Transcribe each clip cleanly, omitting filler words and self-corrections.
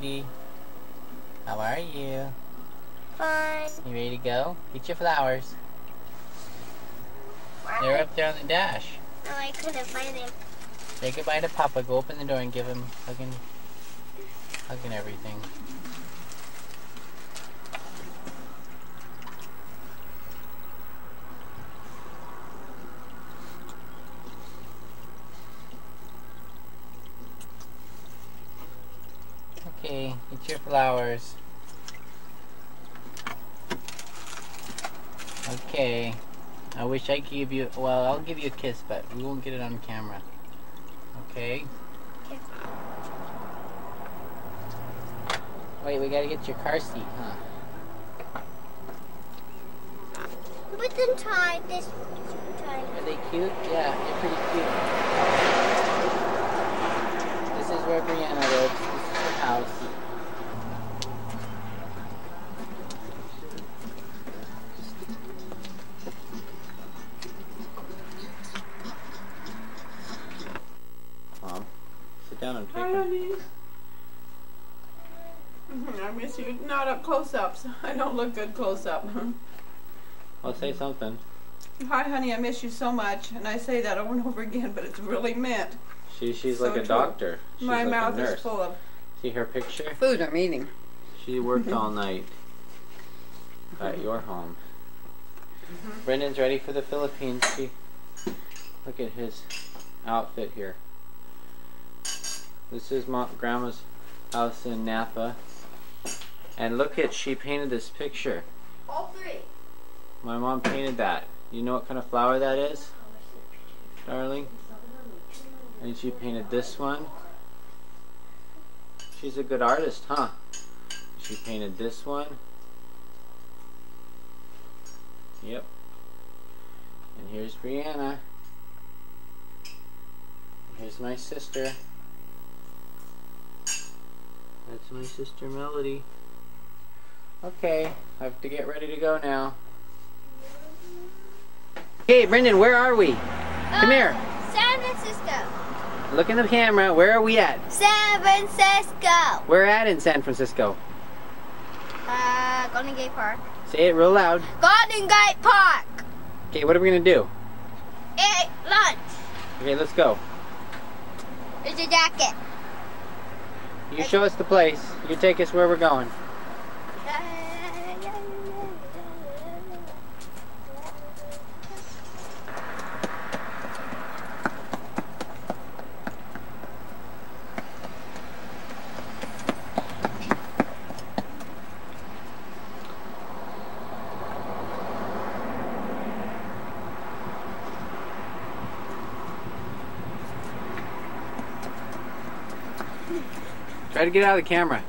sweetie. How are you? Fine. You ready to go? Get your flowers. They're up there on the dash. No, I couldn't find him. Say goodbye to Papa. Go open the door and give him hugging everything. Okay, get your flowers. Okay. I wish I could give you, well, I'll give you a kiss, but we won't get it on camera. Okay? Okay. Wait, we gotta get your car seat, huh? Put them tied this time. Are they cute? Yeah, they're pretty cute. This is where Brianna lives. This is her house. Mom, sit down and take Hi, honey. I miss you. Not up close-ups. I don't look good close-up. Well, say something. Hi, honey. I miss you so much, and I say that over and over again, but it's really meant. She's So like a true. doctor. She's My like mouth a nurse. is full of See her picture? food I'm eating. She worked all night at your home. Brendan's ready for the Philippines. See, look at his outfit here. This is Grandma's house in Napa. And look at, she painted this picture. All three. My mom painted that. You know what kind of flower that is, darling? And she painted this one. She's a good artist, huh? She painted this one. Yep. And here's Brianna. Here's my sister. That's my sister Melody. Okay, I have to get ready to go now. Hey, Brendan, where are we? Come here. San Francisco. Look in the camera. Where are we at? San Francisco. We're at in San Francisco. Golden Gate Park. Say it real loud. Golden Gate Park. Okay, what are we gonna do? Eat lunch. Okay, let's go. There's a jacket. You show us the place. You take us where we're going. Try to get out of the camera.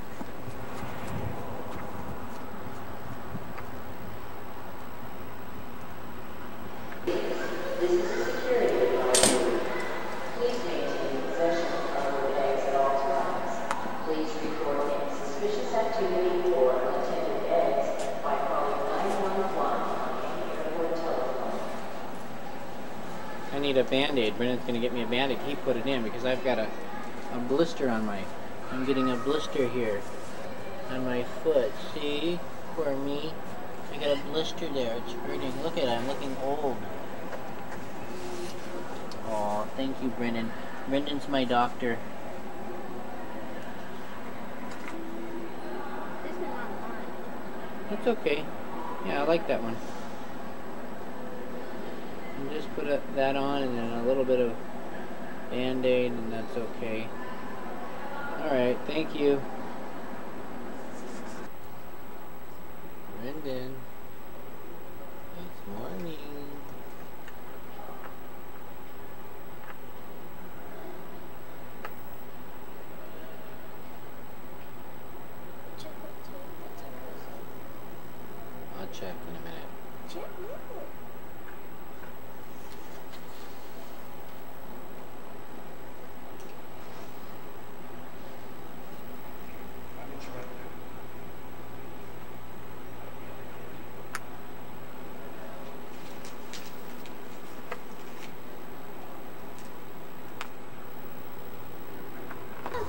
I need a Band-Aid. Brendan's gonna get me a Band-Aid. He put it in because I've got a blister on my... I'm getting a blister here on my foot. See? Poor me. I got a blister there. It's hurting. Look at it. I'm looking old. Aw, thank you, Brendan. Brendan's my doctor. This is not mine. That's okay. Yeah, I like that one. And just put that on and then a little bit of Band-Aid and that's okay. Alright, thank you. Brendan. Good morning. I'll check in a minute.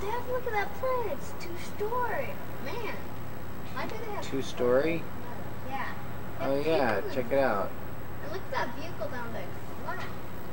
Dad, look at that plane. It's 2-story. Man. Why do they have 2-story? Yeah. Oh yeah, check it out. And look at that vehicle down there. Flat.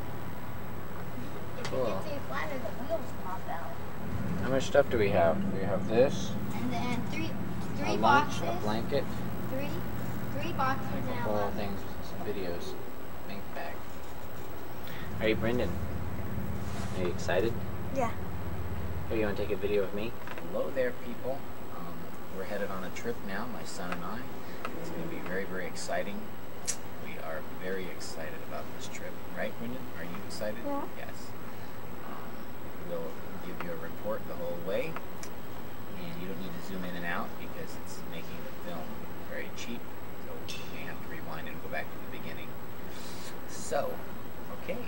If Cool. you get to flat, the wheels pop out. How much stuff do we have? We have this, And then three a lunch, boxes. a blanket, Three boxes a and whole thing, some videos, bank bag. Hey Brendan, are you excited? Yeah. Oh, you want to take a video of me? Hello there, people. We're headed on a trip now, my son and I. It's going to be very, very exciting. We are very excited about this trip. Right, Brendan? Are you excited? Yeah. Yes. We'll give you a report the whole way. And you don't need to zoom in and out because it's making the film very cheap. So you may have to rewind and go back to the beginning. So, okay.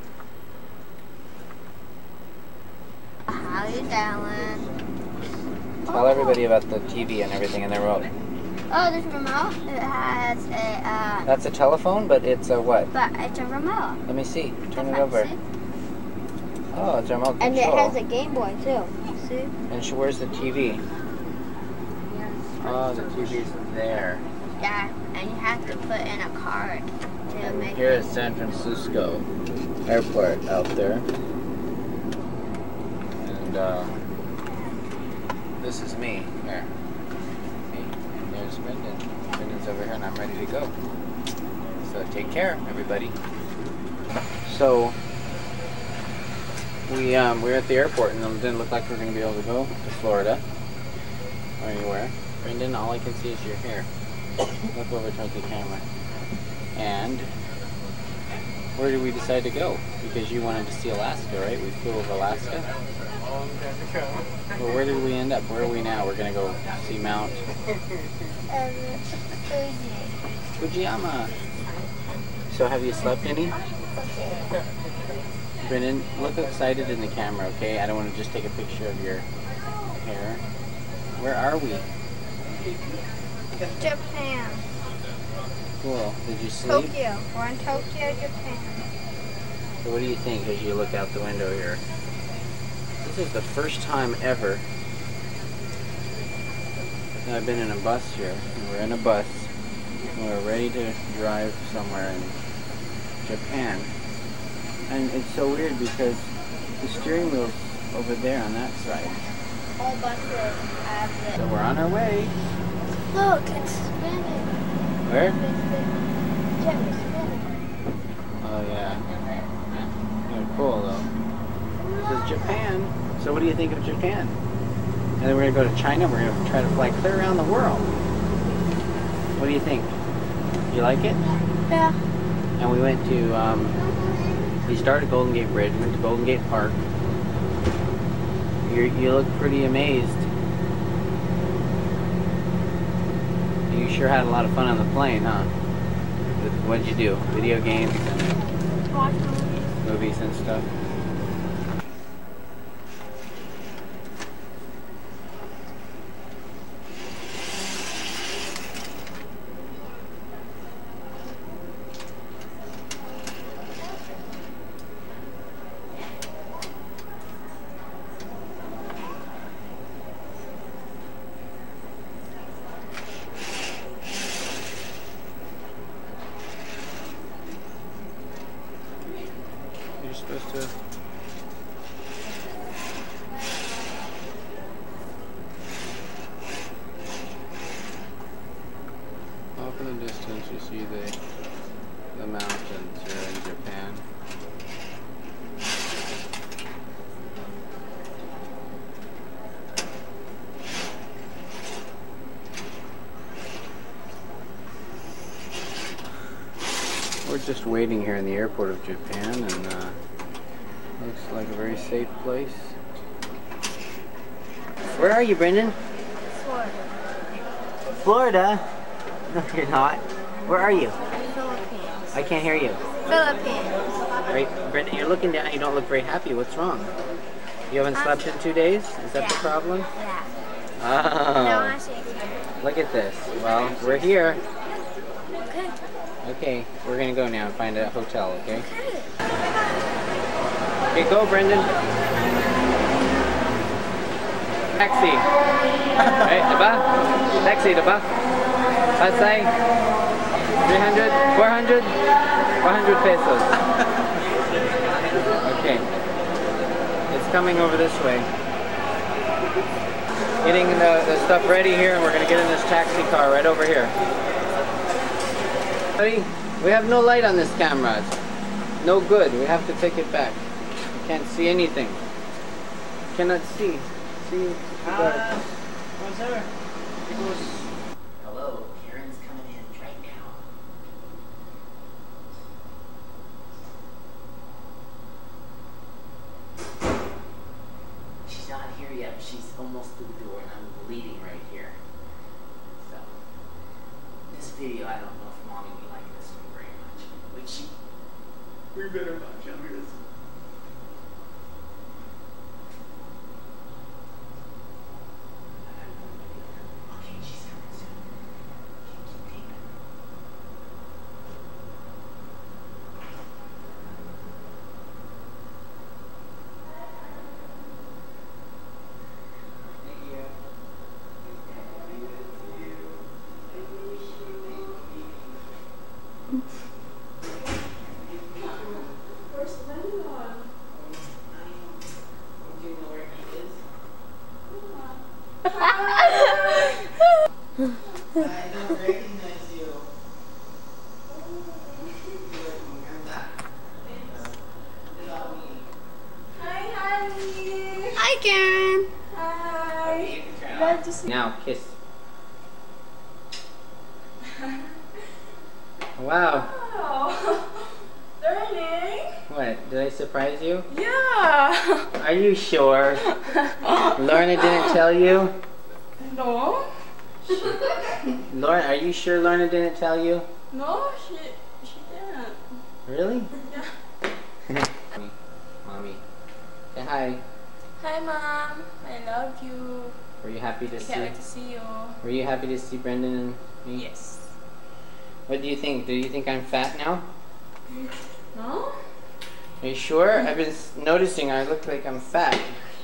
How you doing? Tell everybody about the TV and everything in the remote. Oh, this remote, it has a, That's a telephone, but it's a what? but it's a remote. Let me see. Turn it That's over. see? Oh, it's a remote control. And it has a Game Boy too. See? And where's the TV? Oh, the TV's there. Yeah, and you have to put in a card to And make here it. is San Francisco Airport out there. And this is me. Here. Me. And there's Brendan. Brendan's over here and I'm ready to go. So take care, everybody. So we were at the airport and it didn't look like we were going to be able to go to Florida or anywhere. Brendan, all I can see is your hair. Look over towards the camera. And where did we decide to go? Because you wanted to see Alaska, right? We flew over Alaska. Well, where did we end up? Where are we now? We're going to go see Mount Fujiyama. So have you slept any? Brendan, look excited in the camera, okay? I don't want to just take a picture of your hair. Where are we? Japan. Cool. Did you sleep? Tokyo. We're in Tokyo, Japan. So what do you think as you look out the window here? This is the first time ever that I've been in a bus here. We're in a bus. And we're ready to drive somewhere in Japan. And it's so weird because the steering wheel's over there on that side. All buses have So it. we're on our way. Look, it's spinning. Where? It's spinning. Oh yeah. Yeah, cool though. This is Japan. So what do you think of Japan? And then we're gonna go to China. We're gonna try to fly clear around the world. What do you think? You like it? Yeah. And we went to, we started Golden Gate Bridge, went to Golden Gate Park. You look pretty amazed. You sure had a lot of fun on the plane, huh? What did you do? Video games and Watch movies. movies and stuff? You're supposed to... Off in the distance you see the mountains here in Japan. We're just waiting here in the airport of Japan, and looks like a very safe place. Where are you, Brendan? Florida. Florida? No, you're not. Where are you? Philippines. I can't hear you. Philippines. Right, Brendan, you're looking down. You don't look very happy. What's wrong? You haven't slept in 2 days? Is that the Yeah. problem? Yeah. No, Oh, I see. look at this. Well, we're here. Okay. Okay, we're gonna go now and find a hotel, okay? Okay. Okay, go, Brendan. Taxi. Right, diba? Taxi, diba? Pasay. 300, 400, 400 pesos. Okay. It's coming over this way. Getting the stuff ready here, and we're gonna get in this taxi car right over here. We have no light on this camera. It's no good. We have to take it back. We can't see anything. Cannot see. See? Sir. Hello, Karen's coming in right now. She's not here yet. She's almost to the door, and I'm bleeding right here. So, this video, I don't know if Mommy would like this one very much. Would she? We better not show her this one. Okay, she's coming soon. Keep taping. Thank you. Where's Leon? Do you know where he is? I don't recognize you. Hi, honey. Hi, Karen. Hi. Glad to see Now, kiss. Wow. Oh, darling. What? Did I surprise you? Yeah. Are you sure? Lorna didn't tell you? No. Lorna, are you sure Lorna didn't tell you? No, she didn't. Really? Yeah. Mommy. Say hi. Hi, Mom. I love you. Were you happy to I see? can't wait to see you. Were you happy to see Brendan and me? Yes. What do you think? Do you think I'm fat now? No? Are you sure? I've been noticing I look like I'm fat.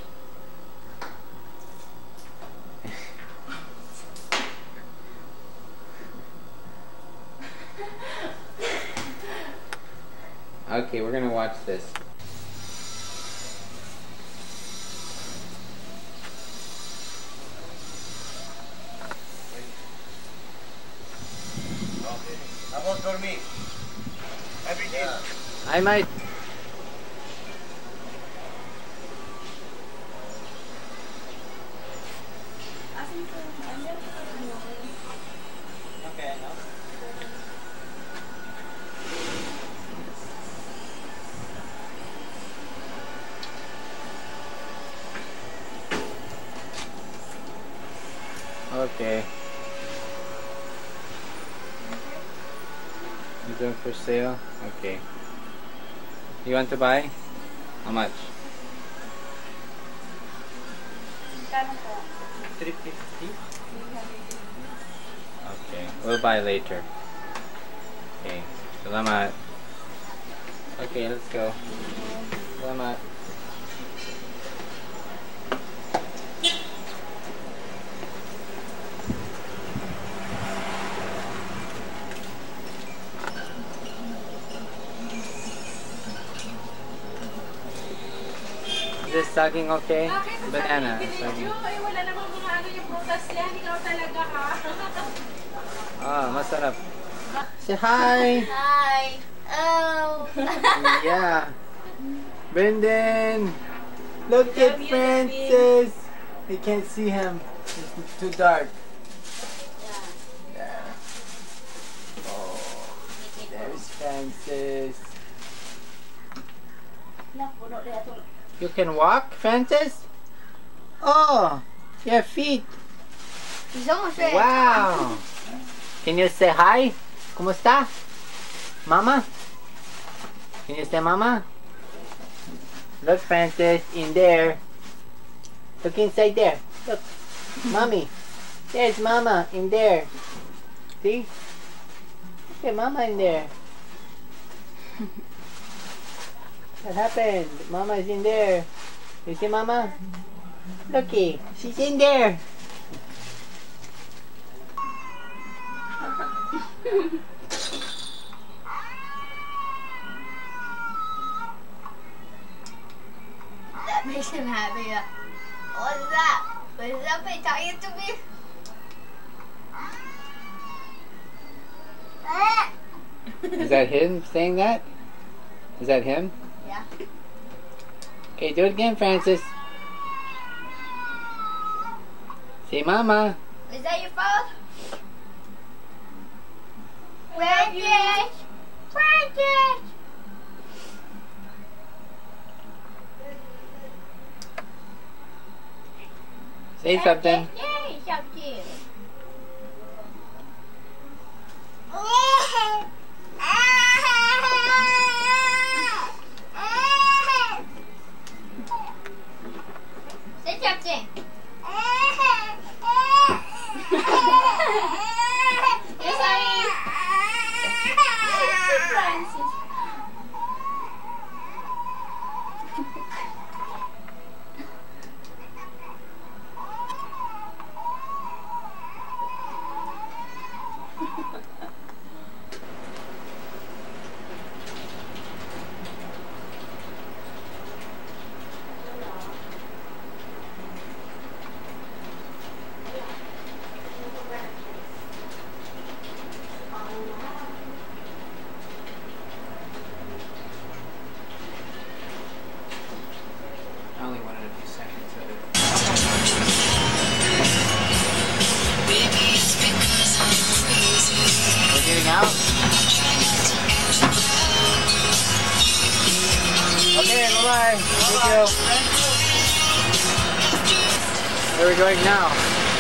Okay, we're gonna watch this. Vamos a dormir. Every day. I might. Okay, no? Okay. You doing for sale? Okay. You want to buy? How much? 350. Okay, we'll buy later. Okay, salamat. Okay, let's go. Salamat. Is this saging okay? Banana. Saging. Ay, wala namang mga ano yung prutas yan. Ikaw talaga ha. Ah, masarap. Say hi! Hi. Oh. Yeah. Brendan! Look at Francis! You can't see him. It's too dark. There. Oh, there's Francis. You can walk, Francis? Oh, your feet. He's almost ready. Wow. Can you say hi? Kumusta? Mama? Can you say mama? Look, Francis, in there. Look inside there. Look. Mommy. There's mama in there. See? Look at mama in there. What happened? Mama is in there. You see mama? Looky, she's in there. That makes him happy. What is that? Was somebody talking to me? Is that him saying that? Is that him? Yeah. Okay, do it again, Francis. Say mama. Is that your phone? Francis! Francis! Say something. Yay, something. Say something. Yes, honey. Francis. I only wanted a few seconds of it. We're getting out? Okay, bye-bye. Thank you. Where are we going now?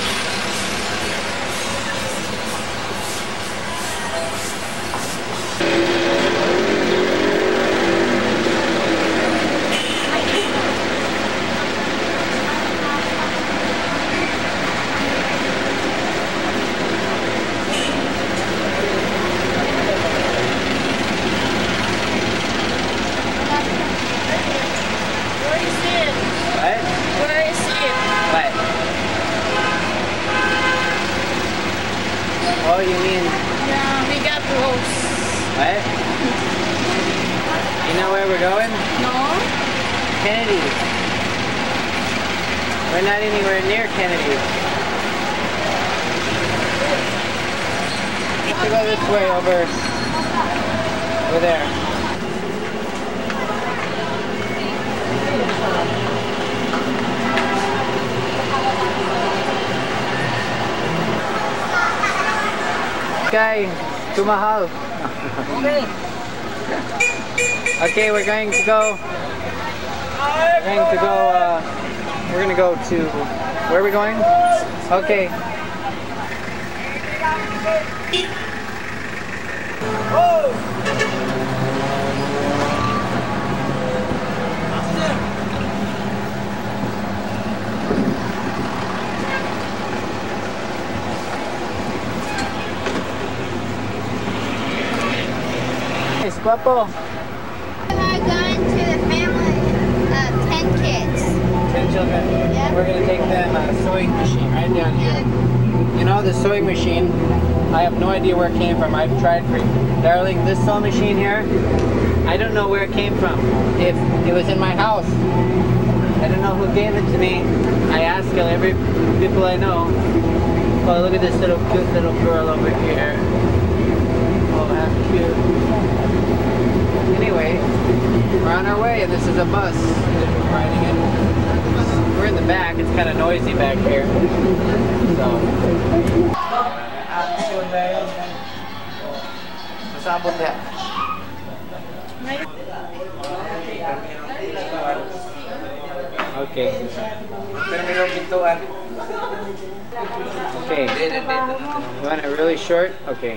Where is it? What? Where is it? What? Oh, you mean Yeah, we got close. what? You know where we're going? No? Kennedy. We're not anywhere near Kennedy. We have to go this way over there. Okay, too mahal. Okay. Okay, we're going to go. We're gonna go to. Where are we going? Okay. Nice, guapo. We're going to the family of 10 kids. 10 children. Yeah. We're gonna take them a sewing machine right down here. You know, the sewing machine, I have no idea where it came from. I've tried for, darling, this sewing machine here, I don't know where it came from. If it was in my house, I don't know who gave it to me. I ask every people I know. Oh, look at this little cute little girl over here. Oh, how cute. Anyway, we're on our way, and this is a bus. We're riding it. We're in the back. It's kind of noisy back here. So. Masabot na. Okay. Okay. You want it really short? Okay.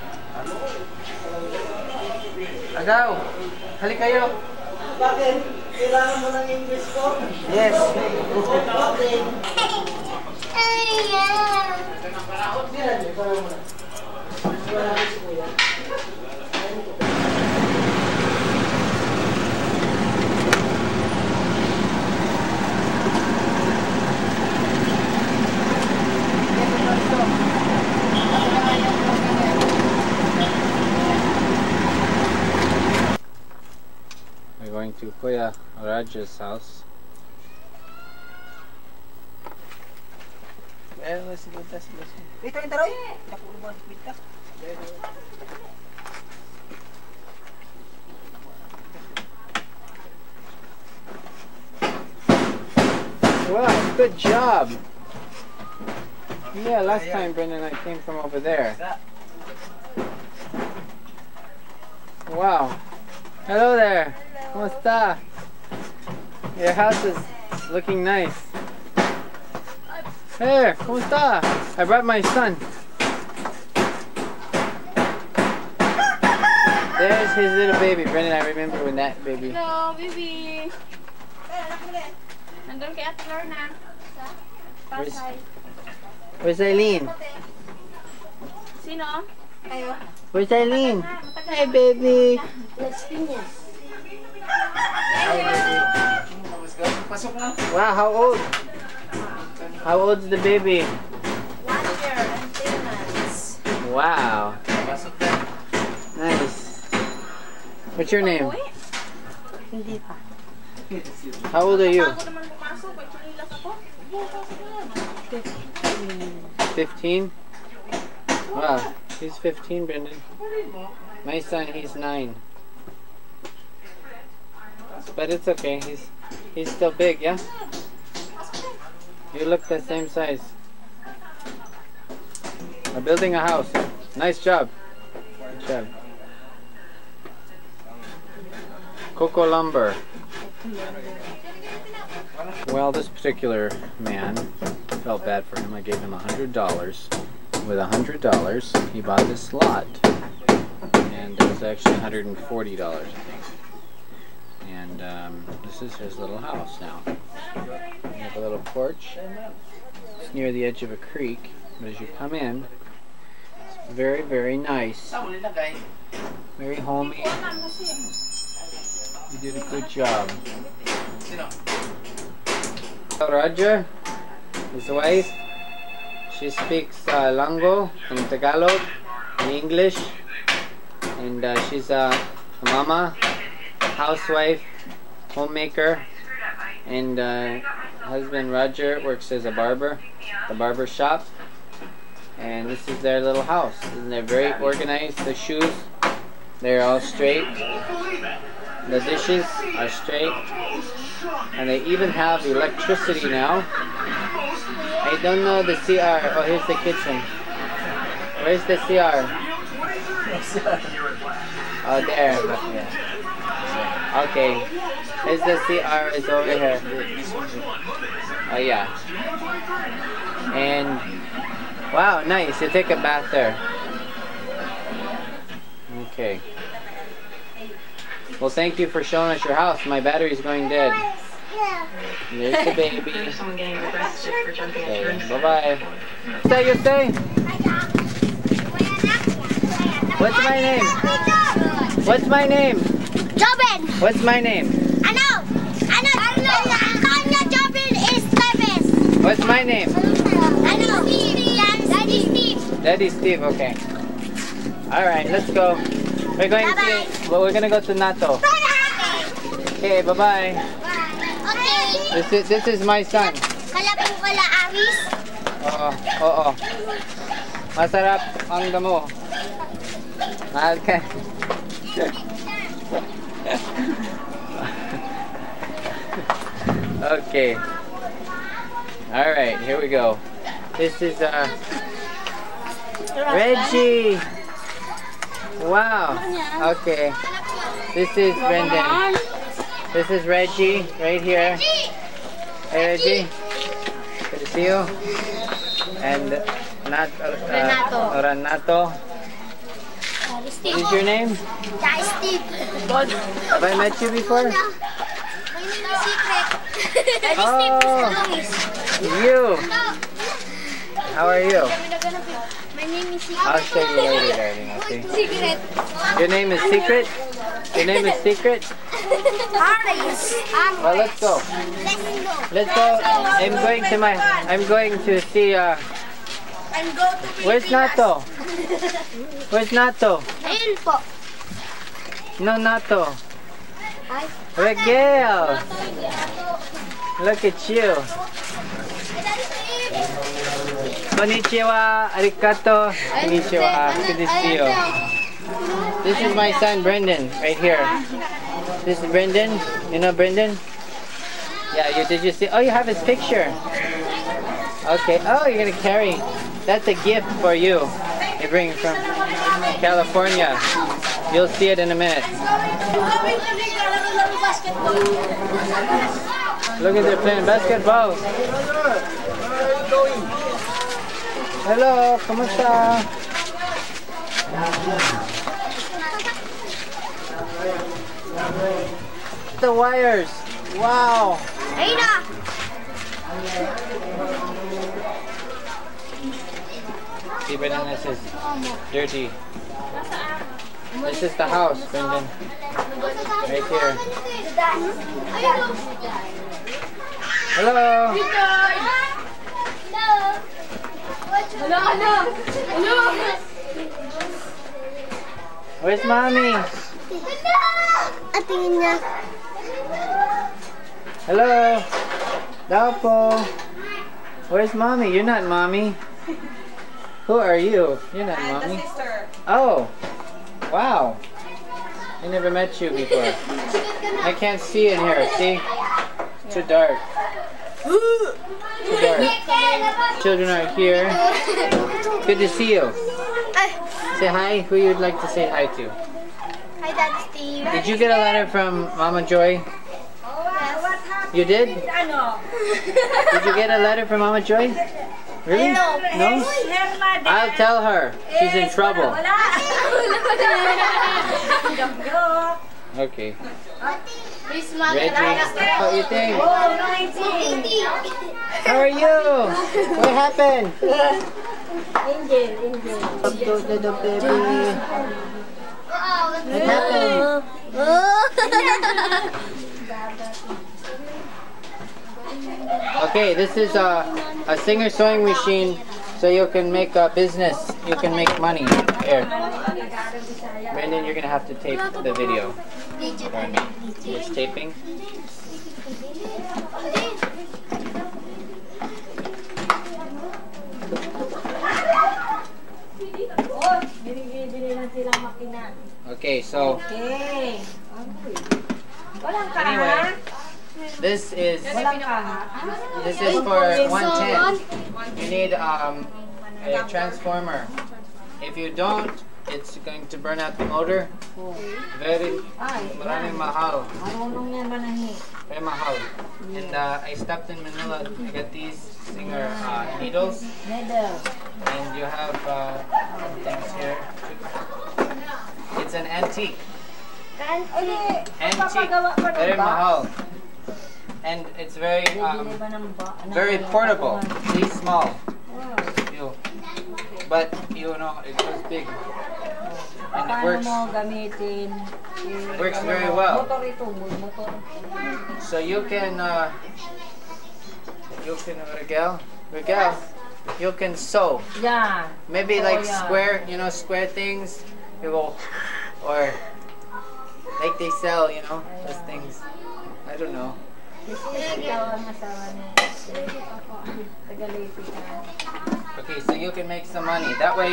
Agaw, halik kayo. Bakit? Kailangan mo ng English ko? Yes. going to Kuya Raja's house. Ito yung taroy. Nakulo mo ang kwita. Wow, good job. Yeah, last time Brendan and I came from over there. Wow. Hello there. Kumusta? Your house is looking nice. Hey, kumusta? I brought my son. There's his little baby. Brendan, I remember when that baby. Hello, baby. Nandun kay Ate Lorna. Sa Pasay. Where's Eileen? Sino? Kayo. Where's Eileen? Hey, baby. Las Piñas. Wow, how old? How old's the baby? 1 year and 10 months. Wow. Nice. What's your name? Hindi pa. How old are you? Ako naman pumasok. May chinilas ako. 15? Wow. He's 15, Brendan. My son, he's 9. But it's okay. He's still big, yeah? You look the same size. We're building a house. Nice job. Good job. Coco Lumber. Well, this particular man, felt bad for him. I gave him $100. With $100, he bought this lot. And it was actually $140, I think. And this is his little house now. We have a little porch. It's near the edge of a creek, but as you come in, it's very, very nice. Very homey. You did a good job. Roger, his wife, she speaks Lango and Tagalog and English, and she's a mama, housewife, homemaker, and husband Roger works as a barber, the barber shop, and this is their little house. And they're very organized. The shoes, they're all straight. The dishes are straight, and they even have electricity now. I don't know the CR. Oh, here's the kitchen. Where's the CR? Oh, there. Yeah. Okay. Here's the CR. Is over here. Oh, yeah. And wow, nice. You take a bath there. Okay. Well, thank you for showing us your house. My battery's going dead. And there's the baby. Okay, bye-bye. What's that you say? What's my name? What's my name? Jobin! What's my name? Ano? Kanya Jobin is Levis. What's my name? Ano? Daddy Steve. Daddy Steve, okay. Alright, let's go. We're going to, well, we're gonna go to Nato. Okay, bye-bye. Okay. This is my son. Kalapin ko la Aris. Oo. Masarap ang damo. Mahal ka. Okay. Alright, here we go. This is Reggie. Wow. Okay. This is Brendan. This is Reggie right here. Hey Reggie. Good to see you. And Renato. What is your name? Daddy Steve. Have I met you before? My name is Secret. Daddy Oh, you. How are you? My name is Secret. I'll show you later, darling, okay? Secret. Your name is Secret? Your name is Secret? Aris. Well, let's go. Let's go. I'm going to see, And go to where's Nato? Where's Nato? Ayun po. No, Nato. Miguel! Look at you. Konnichiwa, arigato. Konnichiwa, good to see you. This is my son Brendan, right here. This is Brendan. You know Brendan? Yeah, did you see? Oh, you have his picture. Okay. Oh, you're gonna carry. That's a gift for you. You bring from California. You'll see it in a minute. Look at they're playing basketball. Hello, kumusta? The wires. Wow. See, Brendan, this is dirty. This is the house, Brendan. Right here. Hello. Where's mommy? Hello. Dapo. Where's mommy? You're not mommy. Who are you? You're not mommy. Oh. Wow. I never met you before. I can't see in here. See? Too dark. Too dark. Children are here. Good to see you. Say hi. Who you'd like to say hi to? Hi, Dad Steve. Did you get a letter from Mama Joy? You did? Did you get a letter from Mama Joy? Really? No? I'll tell her. She's in trouble. Okay. Reggie, how you think? How are you? What happened? Up to the baby. What happened? Okay, this is a Singer sewing machine, so you can make a business. You can make money. Here, Brendan, you're gonna have to tape the video for me. It's taping. Okay, so anyway, this is for 110. You need a transformer. If you don't, it's going to burn out the motor. Very mahal. Very mahal. And I stopped in Manila. I got these Singer needles. And you have things here. It's an antique. Antique. Very mahal. And it's very very portable. These small. But you know it goes big. And it works very well. So you can Miguel, you can sew. Yeah. Maybe like square, square things. You go, or like they sell, those things. I don't know. Okay, so you can make some money. That way,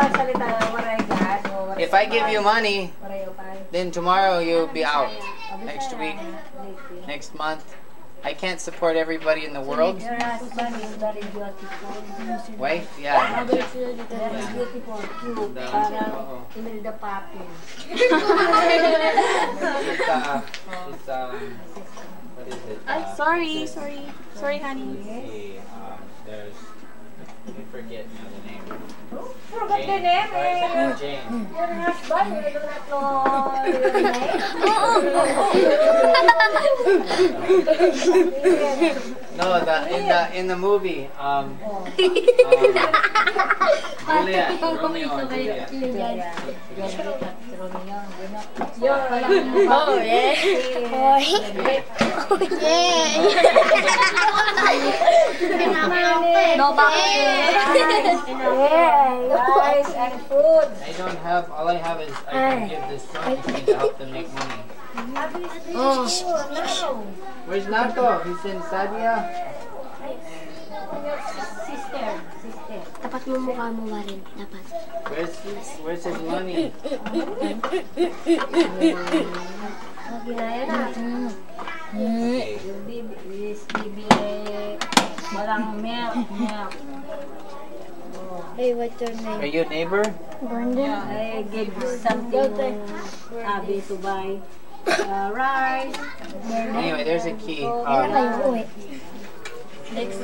if I give you money, then tomorrow you'll be out. Next week, next month. I can't support everybody in the world. Your husband is very beautiful. Wife? Yeah. Very beautiful, cute. Parang the puppy. What is it? Sorry, honey. Let's see. There's. I forget now the name. Forgot the name. Jane. Your husband, you do not know your name. No, in the movie, Juliet, Romeo and Juliet. Oh, yeah. No Rice and food. I don't have, all I have is I can give this sewing machine to help them make money. Oh. Where's Nato? He's in Sadia. Tapat mo mukha mo, Warren. Tapat. Where's his money? Ginaya na. Okay. Walang milk. Hey, what's your name? Are you a neighbor? I give something Abby to buy. Rice. Anyway, there's a key. Next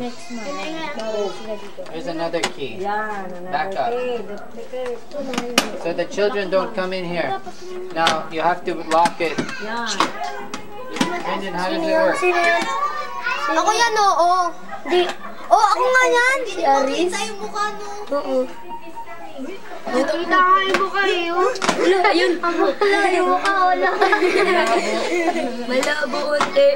There's another key. Yan. Back up. So the children don't come in here. Now you have to lock it. Yan. Brendan, how does it work? Sino yan? Ako yan, oo. Di. Oh, ako nga yan. Si Aris. Yung mukha no. Oo. Nakita ko yung mukha eh. Wala, yun. Wala, yung mukha. Wala. Malabo ulit.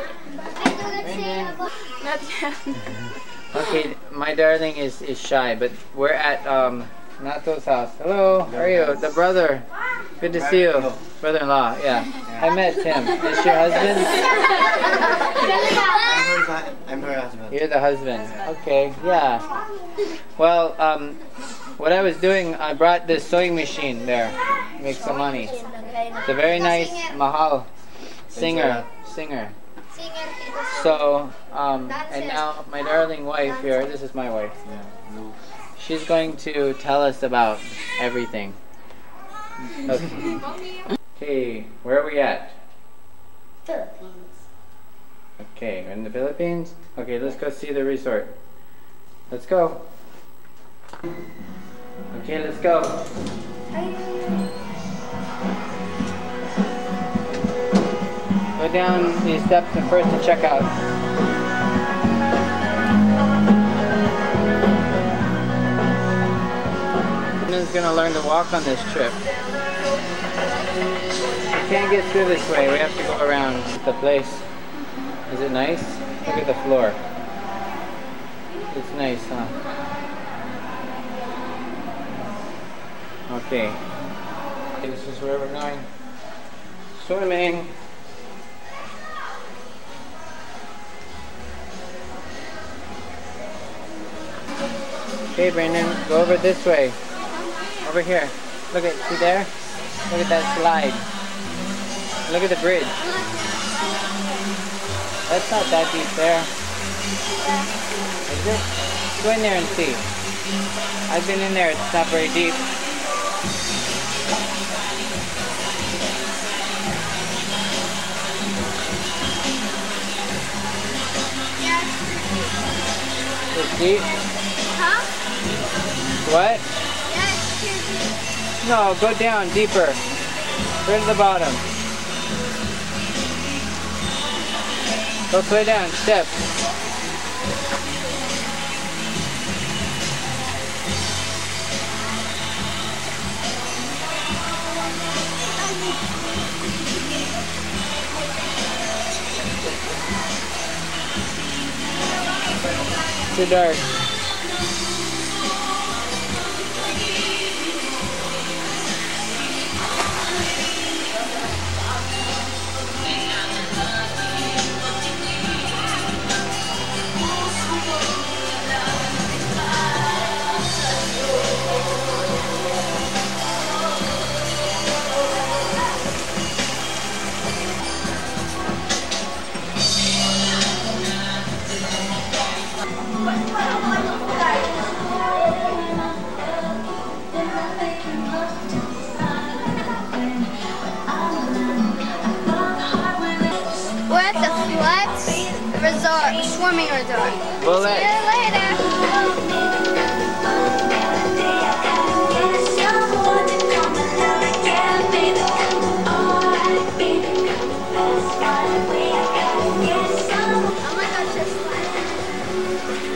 Not yet. Okay, my darling is shy, but we're at Nato's house. Hello, how are you? The brother. Good to see you. Brother-in-law, yeah. I met Tim. Is your husband? I'm her husband. You're the husband. Okay, yeah. Well, what I was doing, I brought this sewing machine there. Make some money. It's a very nice Mahal singer. So, and now my darling wife here, this is my wife. She's going to tell us about everything. Okay. Okay, where are we at? Philippines. Okay, we're in the Philippines? Okay, let's go see the resort. Let's go. Okay, let's go. Go down these steps and first to check out. Brendan's gonna learn to walk on this trip. We can't get through this way, we have to go around the place. Is it nice? Look at the floor. It's nice, huh? Okay. This is where we're going. Swimming. Okay, Brendan, go over this way. Over here. Look at, see there? Look at that slide. Look at the bridge. That's not that deep there. Is it? Go in there and see. I've been in there, it's not very deep. It's deep? Huh? What? Yes. No, go down deeper. Go to the bottom. Go play down, step. Too dark. We're at the Flats Resort, swimming resort. Bullet. See you later. I'm gonna go to slide.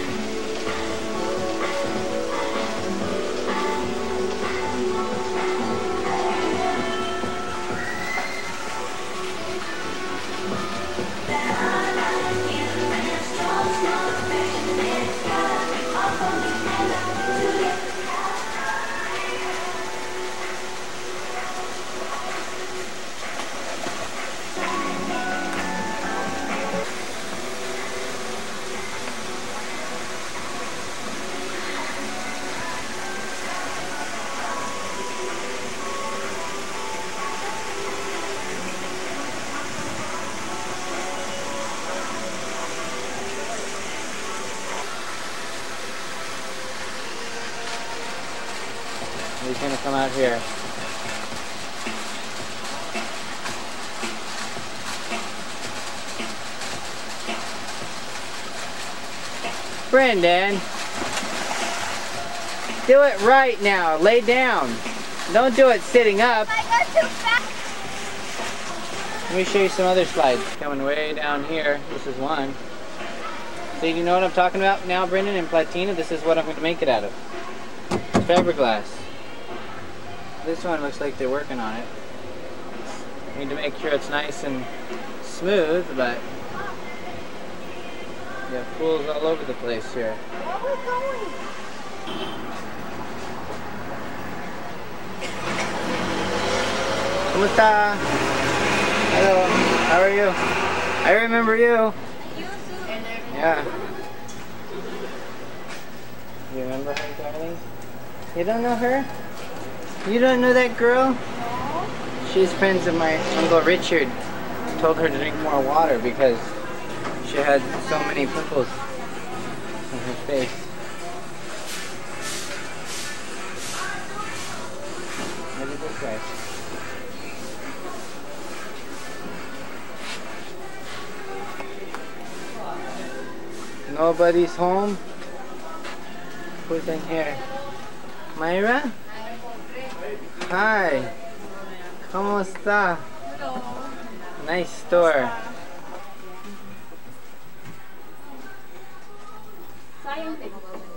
He's gonna come out here. Brendan, do it right now. Lay down. Don't do it sitting up. I got too fast. Let me show you some other slides. Coming way down here. This is one. So you know what I'm talking about now, Brendan, and Platina? This is what I'm going to make it out of. Fiberglass. This one looks like they're working on it. Need to make sure it's nice and smooth, but you have pools all over the place here. Where are we going? Kumusta? Hello. How are you? I remember you. Yeah. You remember her, darling? You don't know her? You don't know that girl? No. She's friends of my Uncle Richard. Told her to drink more water because she had so many pimples on her face. Look at this guy. Nobody's home? Who's in here? Myra? Hi. ¿Cómo está? Hello. Nice store. Sayang din.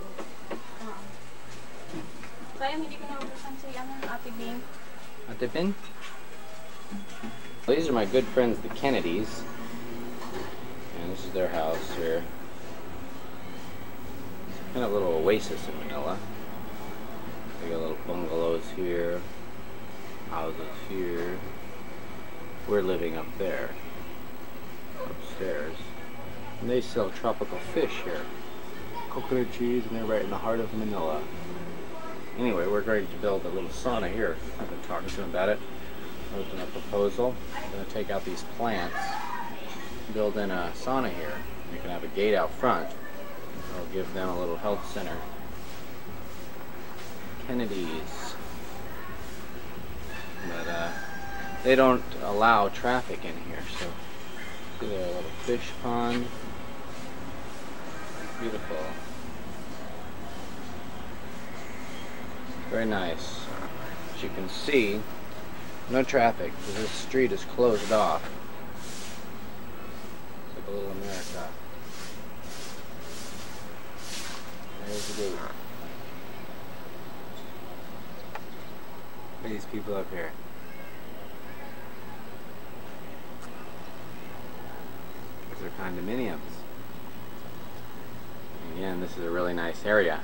Sayang hindi ko naubos si Ate Bing. Ate Bin? These are my good friends, the Kennedys. And this is their house here. Kind of a little oasis in Manila. They got little bungalows here, houses here. We're living up there, upstairs. And they sell tropical fish here. Coconut trees, and they're right in the heart of Manila. Anyway, we're going to build a little sauna here. I've been talking to them about it. Open a proposal. I'm going to take out these plants, build in a sauna here. You can have a gate out front. I'll give them a little health center. Kennedy's. But they don't allow traffic in here, so see there, a little fish pond. Beautiful. Very nice. As you can see, no traffic because this street is closed off. It's like a little America. There's the gate. Look at these people up here. These are condominiums. Again, this is a really nice area.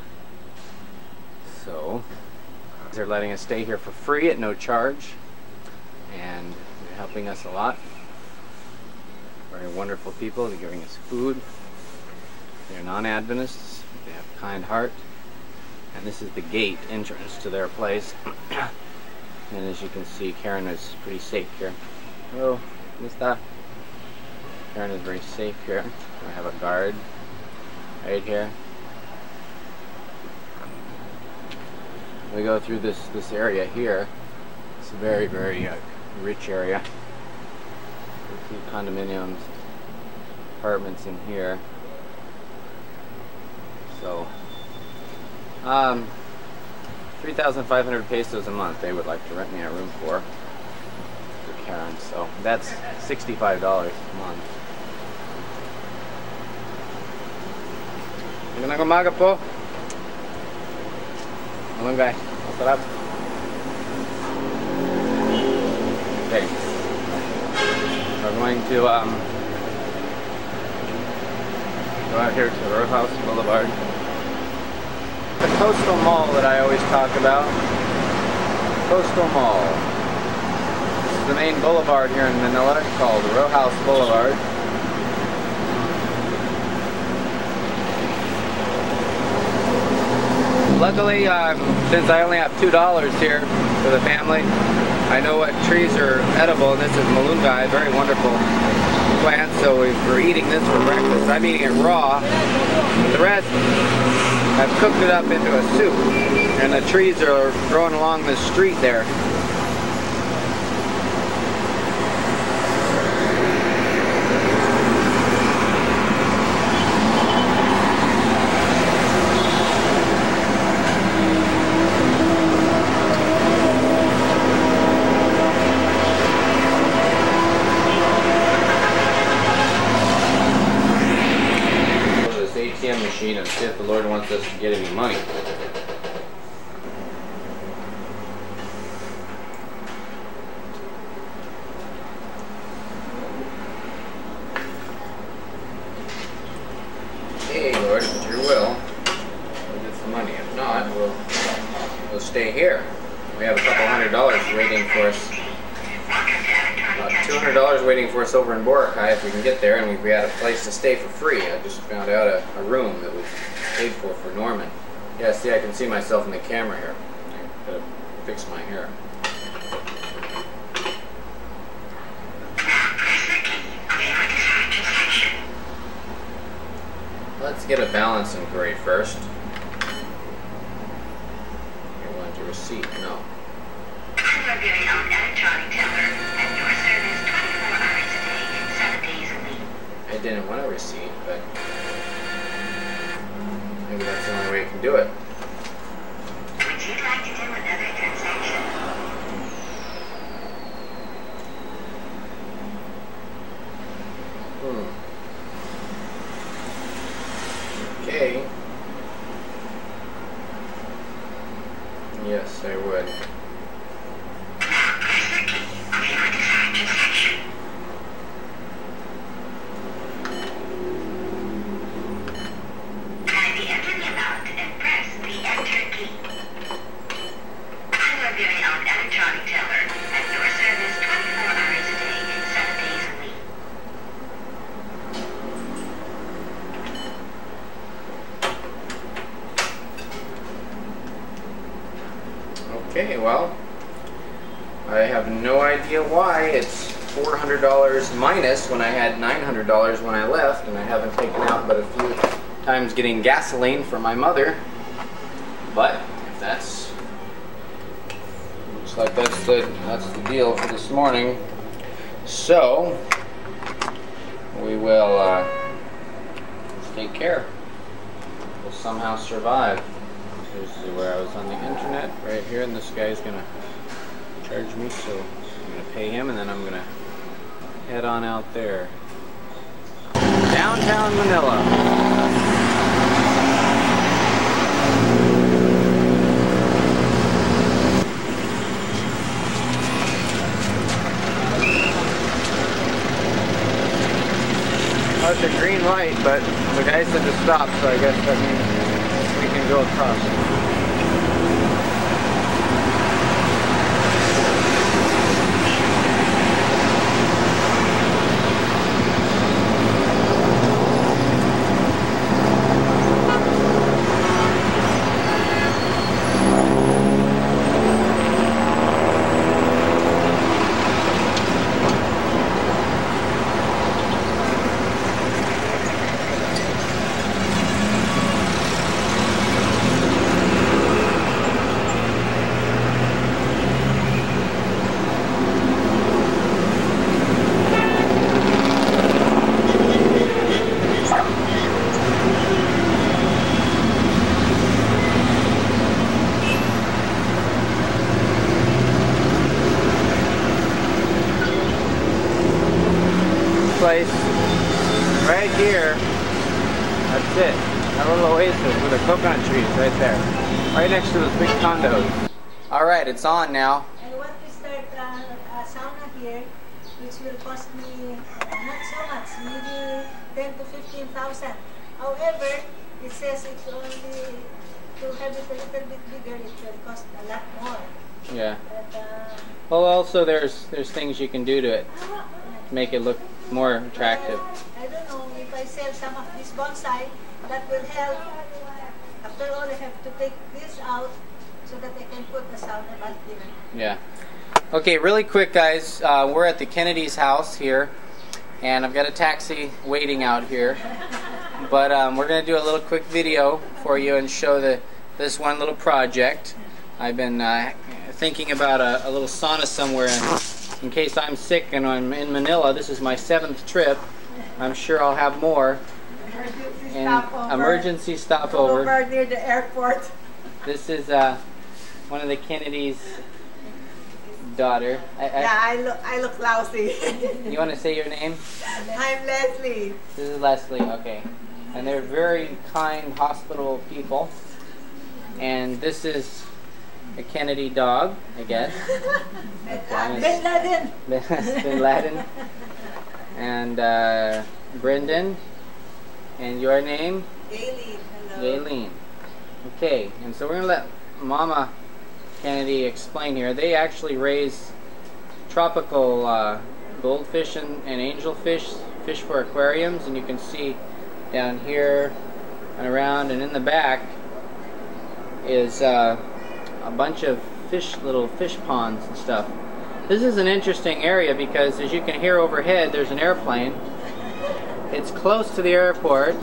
So, they're letting us stay here for free at no charge. And they're helping us a lot. Very wonderful people. They're giving us food. They're non-Adventists. They have a kind heart. And this is the gate entrance to their place. And as you can see, Karen is pretty safe here. Hello, Mr. Karen is very safe here. I have a guard right here. We go through this area here. It's a very, very rich area. A few condominiums, apartments in here. So, 3,500 pesos a month they would like to rent me a room for Karen. So that's $65 a month. Magandang umaga po. Malunggay. Masarap. Okay. We're going to go out here to the Row House Boulevard. The Coastal Mall that I always talk about. Coastal Mall. This is the main boulevard here in Manila called Row House Boulevard. Luckily, since I only have $2 here for the family, I know what trees are edible, and this is malunggay, very wonderful plant, so we're eating this for breakfast. I'm eating it raw. The rest I've cooked it up into a soup, and the trees are growing along the street there. Machine and see if the Lord wants us to get any money. Hey Lord, if it's your will, we'll get some money. If not, we'll stay here. We have a couple $100 waiting for us. About $200 waiting for us over in Boracay if we can get there, and we had a place to stay for free. I just found out a room that was paid for Norman. Yeah, see, I can see myself in the camera here. I gotta fix my hair. Let's get a balance inquiry first. You want your receipt? No. You are giving out electronic teller at your service 24 hours a day, 7 days a week. I didn't want a receipt, but maybe that's the only way you can do it. Would you like to do another transaction? Okay. Yes, I would. Okay, well, I have no idea why it's $400 minus when I had $900 when I left, and I haven't taken out but a few times getting gasoline for my mother. But if that's, looks like that's the deal for this morning. So we will take care. We'll somehow survive. This is where I was on the internet, right here, and this guy's gonna charge me, so I'm gonna pay him, and then I'm gonna head on out there. Downtown Manila. Oh, it's a green light, but the guy said to stop, so I guess that means we can go across. Place right here. That's it. That little oasis with the coconut trees right there, right next to those big condos. All right, it's on now. I want to start a sauna here, which will cost me not so much, maybe 10 to 15,000. However, it says it's only to have it a little bit bigger. It will cost a lot more. Yeah. But, well, also there's things you can do to it, make it look more attractive. I don't know if I sell some of this bonsai, that will help. After all, I have to take this out so that I can put the sauna back here. Yeah. Okay, really quick, guys. We're at the Kennedy's house here, and I've got a taxi waiting out here. But we're going to do a little quick video for you and show this one little project. I've been thinking about a little sauna somewhere in case I'm sick and I'm in Manila. This is my 7th trip. I'm sure I'll have more. Emergency stopover. Over near the airport. This is one of the Kennedy's daughter. I look lousy. You want to say your name? I'm Leslie. This is Leslie, okay. And they're very kind, hospitable people. And this is a Kennedy dog, I guess. Bin Laden. Bin Laden. And Brendan. And your name? Gayleen. Hello. Gayleen. Okay, and so we're going to let Mama Kennedy explain here. They actually raise tropical goldfish and angelfish, fish for aquariums, and you can see down here and around and in the back is a bunch of little fish ponds and stuff. This is an interesting area because, as you can hear overhead, there's an airplane. It's close to the airport,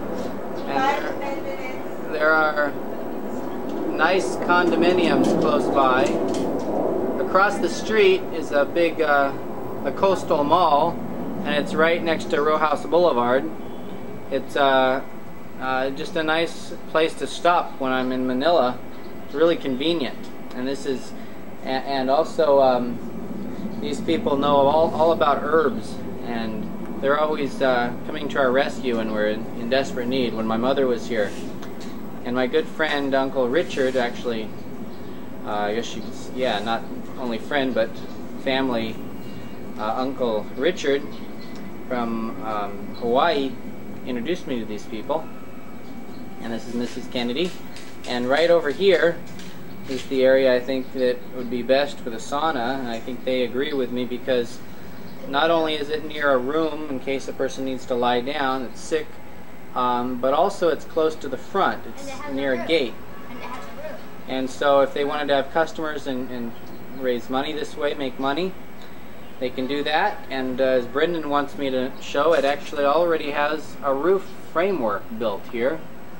and there are nice condominiums close by. Across the street is a big a coastal mall, and it's right next to Row House Boulevard. It's just a nice place to stop when I'm in Manila. It's really convenient, and this is, and also these people know all about herbs, and they're always coming to our rescue when we're in desperate need. When my mother was here, and my good friend Uncle Richard, actually, I guess you could, yeah, not only friend but family, Uncle Richard from Hawaii introduced me to these people. And this is Mrs. Kennedy. And right over here is the area I think that would be best for the sauna, and I think they agree with me because not only is it near a room in case a person needs to lie down, it's sick, but also it's close to the front. It's near a gate. And so if they wanted to have customers and raise money this way, make money, they can do that. And as Brendan wants me to show, it actually already has a roof framework built here.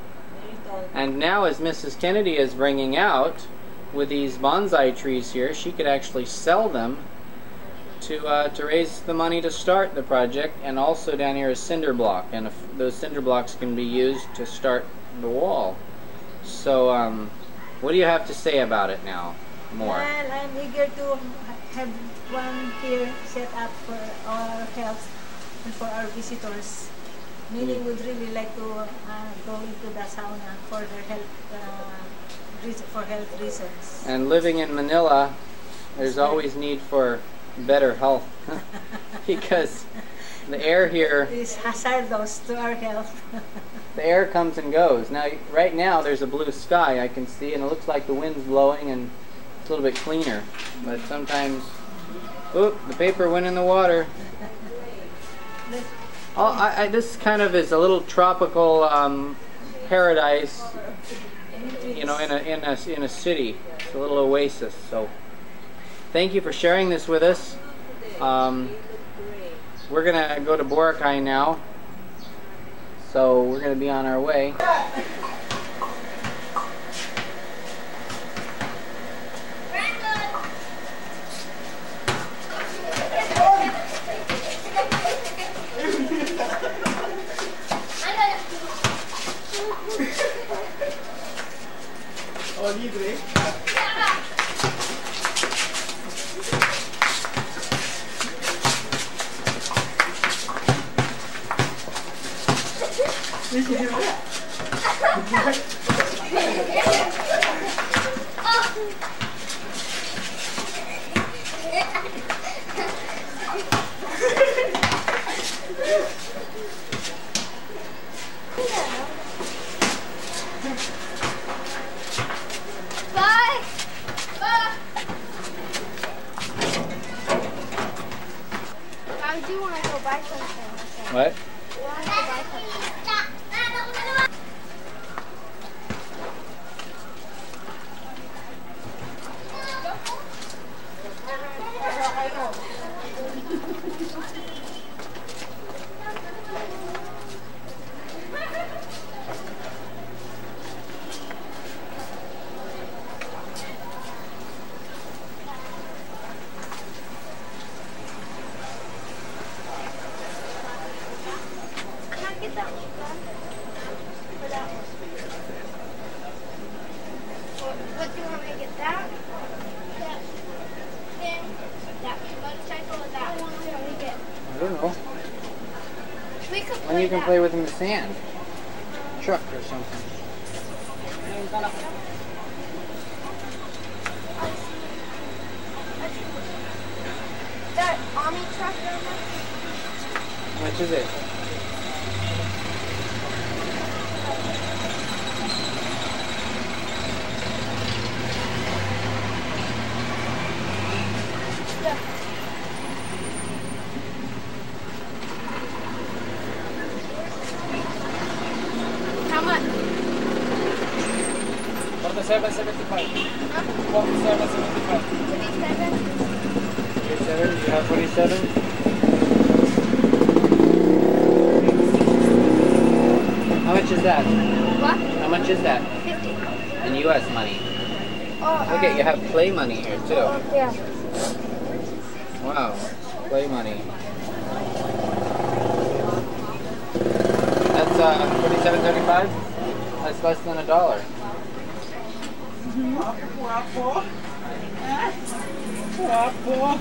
And now, as Mrs. Kennedy is bringing out with these bonsai trees here, she could actually sell them to raise the money to start the project. And also down here is cinder block, and those cinder blocks can be used to start the wall. So what do you have to say about it now more? Well, I'm eager to have one here set up for our health and for our visitors. Meaning would really like to go into the sauna for their health, for health reasons. And living in Manila, there's always need for better health because the air here is hazardous to our health. The air comes and goes. Now, right now, there's a blue sky I can see, and it looks like the wind's blowing, and it's a little bit cleaner. But sometimes, oop, the paper went in the water. This kind of is a little tropical paradise, you know, in a city. It's a little oasis. So, thank you for sharing this with us. We're gonna go to Boracay now, so we're gonna be on our way. Oh, libre. I do want to go buy something. What? I want to go buy something. get that one? Or that one? What do you want me to get? That? That? Then that motorcycle or that one? What do you want me to get? I don't know. We could play And you can that. play with in the sand. Truck or something. That army truck down there? How much is it? How much? 47.75. 47.75. 27? 47? You have 47? How much is that? What? How much is that? 50. In US money. Oh, Look at, you have play money here too. yeah. Wow, play money. That's $47.75? That's less than $1. Guapo. Guapo.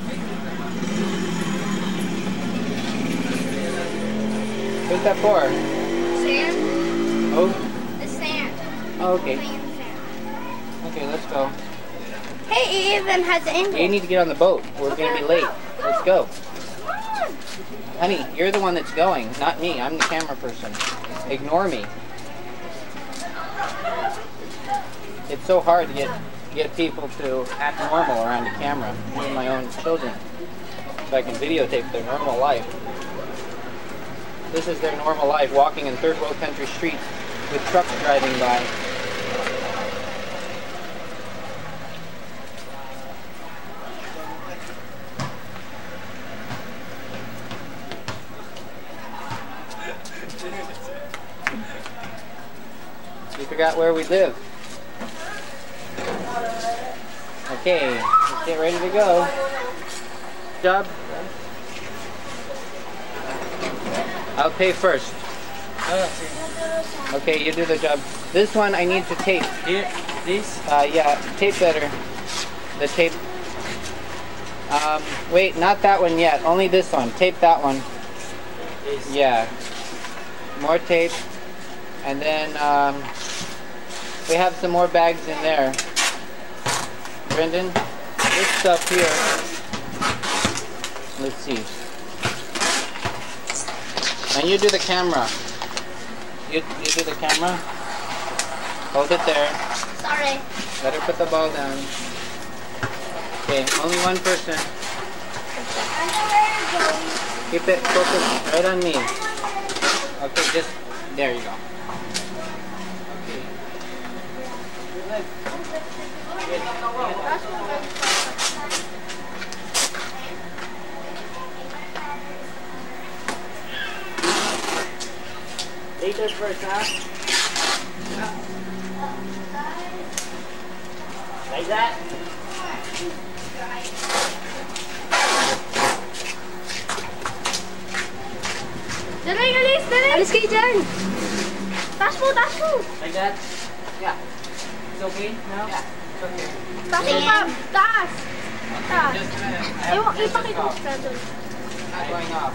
What's that for? Sand? Oh, The sand. oh okay. Playing in the sand. Okay, let's go. Hey, it even has an engine. You need to get on the boat. We're Okay, gonna be let's late. go. Let's go. Come on. Honey, you're the one that's going, not me. I'm the camera person. Ignore me. It's so hard to get people to act normal around the camera, even my own children, so I can videotape their normal life. This is their normal life, walking in third world country streets with trucks driving by. We forgot where we live. Okay, let's get ready to go. Job? I'll pay first. Okay, you do the job. This one I need to tape. Here, this. Yeah, tape better. The tape. Wait, not that one yet. Only this one. Tape that one. This. Yeah. More tape. And then we have some more bags in there. Brendan, this stuff here. Let's see. And you do the camera. You do the camera. Hold it there. Sorry. Let her put the ball down. Okay, only one person. I know where you're going. Keep it focused right on me. Okay, just there you go. Take this first, huh? Like that? Dali, alis, dali. Alis kayo dyan. Taas mo, taas mo. Like that? Yeah. It's okay now? Yeah. It's okay. Taas mo pa. Taas. Taas. Just a minute. I Ewan, have to turn this ipakita mo off. sa doon. Not going off.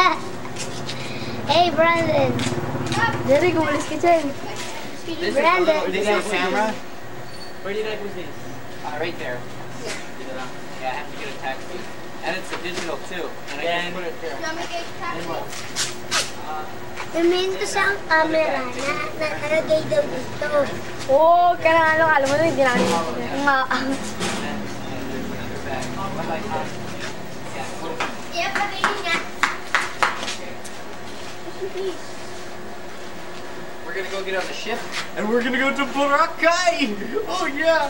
Hey, Brandon. Dali, kumalis ka dyan. This is a Brandon. little video camera. Where did I put this? Right there. Yeah, I have to get a taxi. And it's a digital too. And I Then- just put it there. Then what? Sabihin ko sa camera na nalagay daw dito. Oo, kaya alam mo na, hindi namin. Nga. And there's another bag. What like that? Yeah. Yeah, patayin nga. We're gonna go get on the ship, and we're gonna go to Boracay. Oh yeah!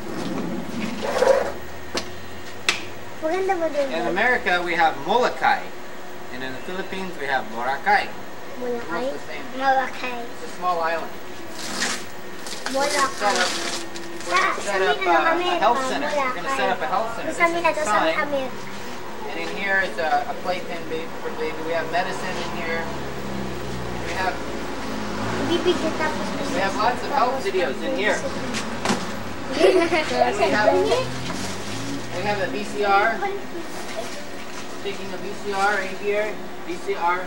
Maganda ba doon? In America, we have Molokai, and in the Philippines, we have Boracay. Molakay? Almost the same. Molakay. It's a small island. Molakay. Set up a health center. We're gonna set up a health center. Sa amin na This to, is sa sign. amin. And in here is a playpen for baby. We have medicine in here. Bibigyan tapos We have lots of help videos in here. And we have a VCR. Taking a VCR right here. VCR.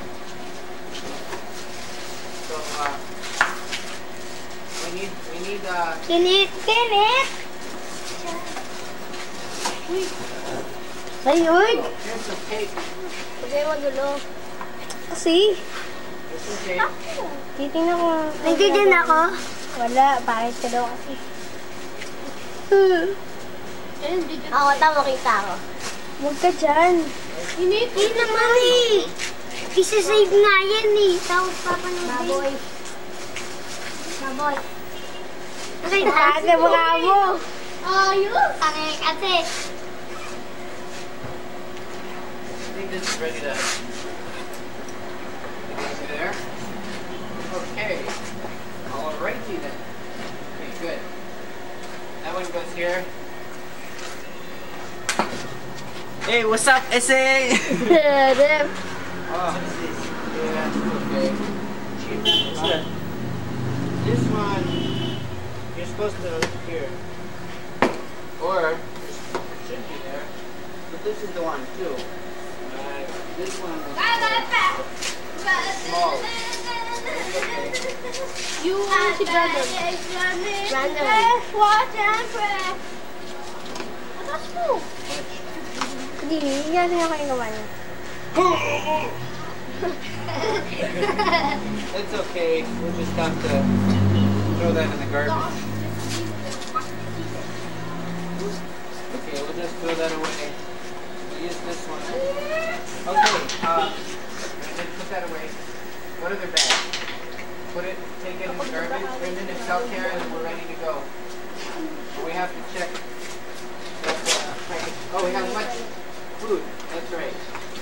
So we need Kinit! Ayun! here's some tape. Huwag kayo magulo. Kasi, Here's some tape. titingnan ko. Nandiyan ako? Wala, bakit ka daw kasi? Ako, tama kita ako. Huwag ka dyan. Hindi naman eh. Isa-save nga yan eh. Tapos papanood. Baboy. Okay, taga mukha mo. Ayun. Okay, kasi. I think this is ready to. Is it there? Okay. Alrighty then. Okay, good. That one goes here. Hey, what's up, SA? Oh, yeah, okay. This one, you're supposed to here. Or, it should be there. But this is the one too. This one is small. Okay. You si Brandon. Watch and pray. Atas mo. Hindi, yan yung kayo niya. It's okay. We'll just have to throw that in the garbage. Okay, we'll just throw that away. We'll use this one. Okay, put that away. What other bag? Take it in the garbage, bring it in self-care, and we're ready to go. But we have to check. Oh, we have much food. That's right.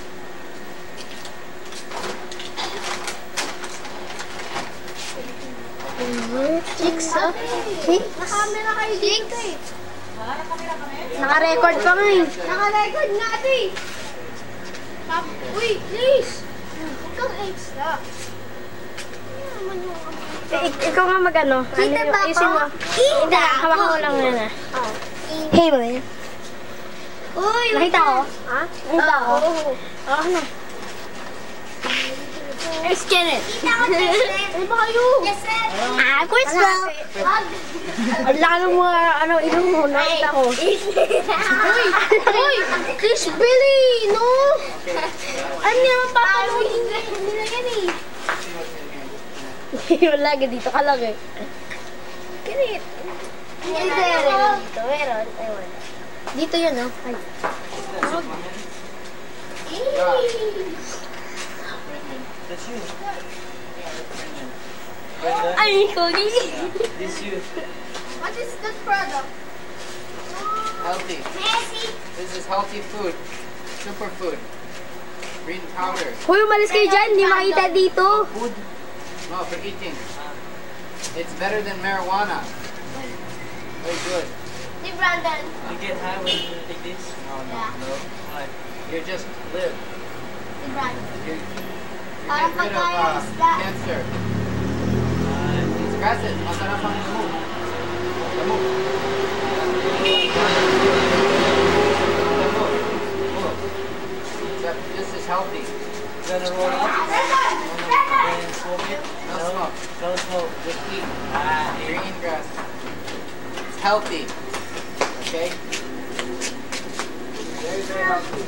Six, ah. Six? Nakamera kayo dito eh. Naka-record pa nga eh. Naka-record nga ito eh. Uy, please. Huwag kang extra. Ikaw nga mag-ano. Kita ba ako? Kita ako. Hawak mo lang na. Hey, boy. Uy, nakita ko? Ha? Nakita ko? Oo na. Scan it. Kita ko, ano ba kayo? Yes, sir. Quiz ba? Ang laki ng mga ilong mo. Nakita ko. Uy! Chris Billy! No! Ano naman papaloyin nila yan eh? Wala ka dito ka lang eh. Kinit. Dito, meron. Ayun. Dito yun, no? Ay. That's you. Ay, Cody. This you. What is this product? Healthy. This is healthy food. Superfood. Green powder. Hoy, umalis kayo dyan. Hindi makita dito. Food? No, for eating. It's better than marijuana. Very good. Hey, Brandon. You get high when you take this? No. Why? You just live. Hey, Brandon. You Parang get rid pagkaya of isda. cancer. It's gases. Masarap ang lamok. Lamok. This is healthy. You gonna roll it up? And smoke it? No smoke. No smoke. Just eat. Green grass. It's healthy. Okay? Very, very healthy.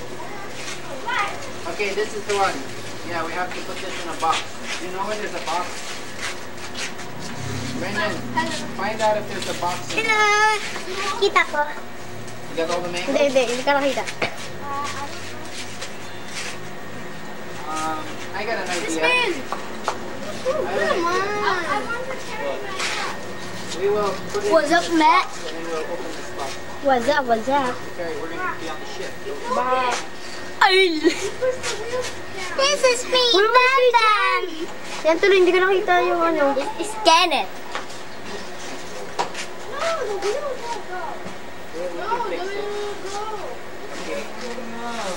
Okay, this is the one. Yeah, we have to put this in a box. You know where there's a box? Brendan, find out if there's a box in Hello. Kita ko. You got all the mangoes? Hindi ka nakita. I got an idea. We will put it What's in up, this Matt? box and then we'll open this box. What's up? Terry, we're going to be on the ship. Bye. Ay! This is me, Brandon! Yan tuloy, hindi ko nakita yung ano. Scan it.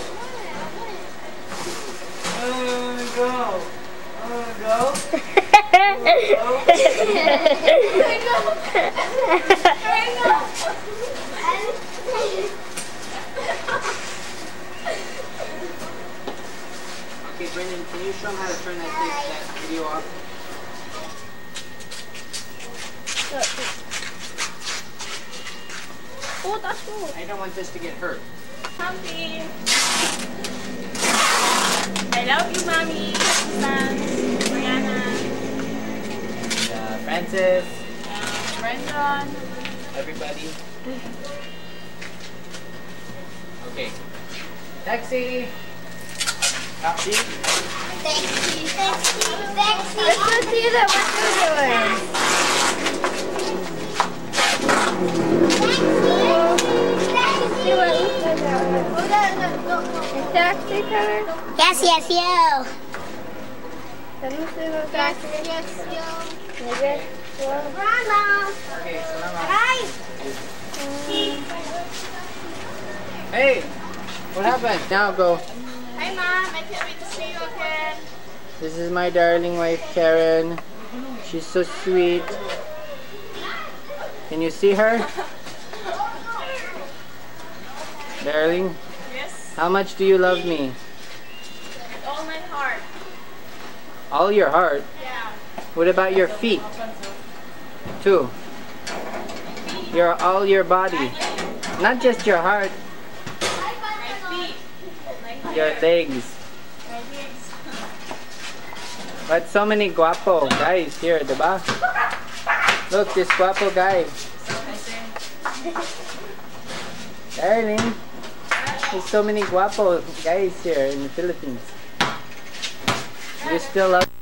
I wanna go. Okay, Brendan, can you show him how to turn that video off? Oh, that's cool. I don't want this to get hurt. Something. I love you, Mommy. Susan, Brianna, Francis, Brendan. everybody. Okay. Taxi! Taxi! Let's go see that what taxi coming? Yes, yes, yo. Let me see the taxi. Yes, yo. Okay. Grandma. Okay, salamat. Hi. Hey! What happened? Now go. Hi, Mom. I can't wait to see you again. This is my darling wife, Karen. She's so sweet. Can you see her? Darling, Yes. how much do you love me? With all my heart. All your heart? Yeah. What about your feet? Too. All your body. Not just your heart, My feet. My your legs. My legs. But so many guapo guys here, diba? Look, this guapo guy. Darling, there's so many guapo guys here in the Philippines. You still love